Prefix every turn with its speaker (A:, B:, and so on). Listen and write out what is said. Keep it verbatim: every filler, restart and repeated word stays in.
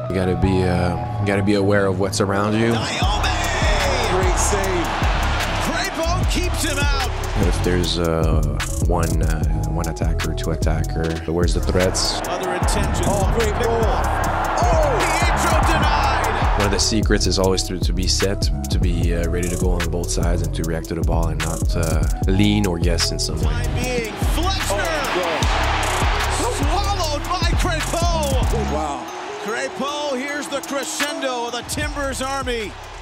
A: You gotta be, uh, you gotta be aware of what's around you.
B: Great save.
C: Crépeau keeps him out.
A: If there's uh, one, uh, one attacker, two attacker, where's the threats?
C: Other intentions.
B: Oh, great goal.
C: Oh, Pietro denied.
A: One of the secrets is always to, to be set, to be uh, ready to go on both sides and to react to the ball and not uh, lean or guess in some way.
C: Time being Flexner. Oh, swallowed by Crépeau.
B: Oh, wow.
C: Crépeau, here's the crescendo of the Timbers army.